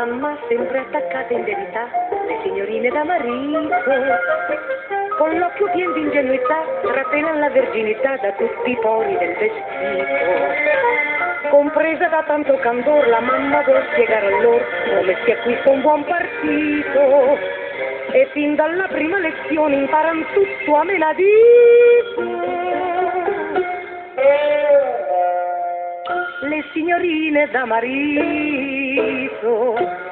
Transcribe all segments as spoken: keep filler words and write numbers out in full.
mamma sempre attaccata in verità, le signorine da marito, con l'occhio pieno di ingenuità, trattengono la verginità da tutti i pori del vestito. Compresa da tanto candor, la mamma vuol spiegare a loro come si acquista un buon partito, e fin dalla prima lezione imparano tutto a menadito. Le signorine da marito,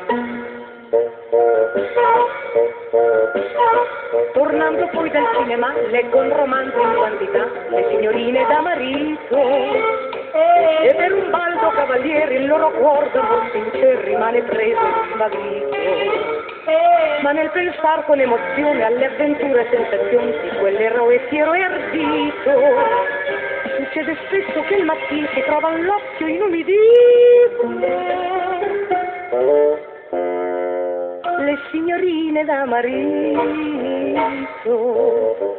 tornando poi dal cinema, leggo un romanzo in quantità, le signorine da marito, e per un baldo cavaliere il loro cuore d'amor sincero rimane preso e smarrito. Ma nel pensar con emozione alle avventure e sensazioni di quell'eroe fiero e ardito, succede spesso che il mattino si trova l'occhio inumidito. Le signorine da marito,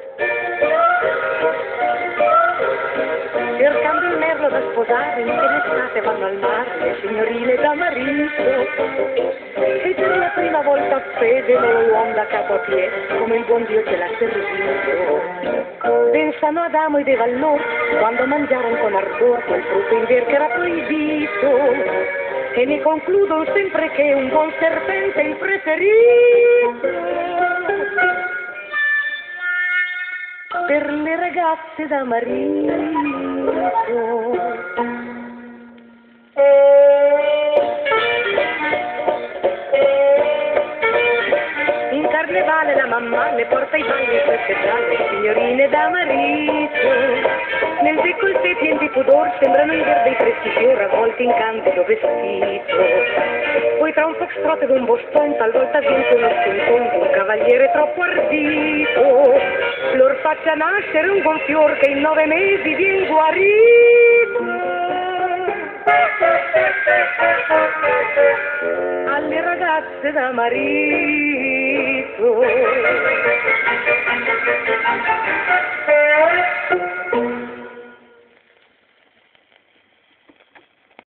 cercando il merlo da sposare, in piena estate vanno al mare, le signorine da marito, e per la prima volta vedono l'uomo da capo a piedi, come il buon Dio ce l'ha servito. Pensano ad Adamo ed Eva allora, quando mangiarono con ardor quel frutto in ver che era proibito, e ne concludono sempre che un buon serpente è il preferito. Per le ragazze da marito, in carnevale la mamma le porta i balli queste gialle, signorine da marito, nel décolleté pien di pudor sembrano in verde i freschi fiori avvolti in candido vestito. Poi tra un foxtrot ed un boston talvolta vince uno sconton un cavaliere troppo ardito, lor faccia nascere un gonfior che in nove mesi vien guarito. Alle ragazze da marito,